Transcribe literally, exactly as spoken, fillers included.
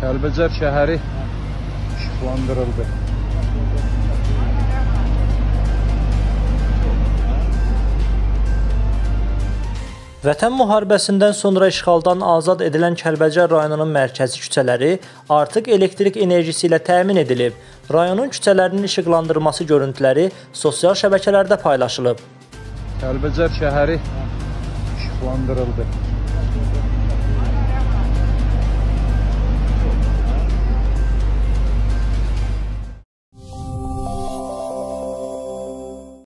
Kəlbəcər şəhəri işıqlandırıldı. Vətən müharibəsindən sonra işğaldan azad edilən Kəlbəcər rayonunun mərkəzi küçələri artıq elektrik enerjisi ilə təmin edilib. Rayonun küçələrinin işıqlandırılması görüntüləri sosial şəbəkələrdə paylaşılıb. Kəlbəcər şəhəri işıqlandırıldı.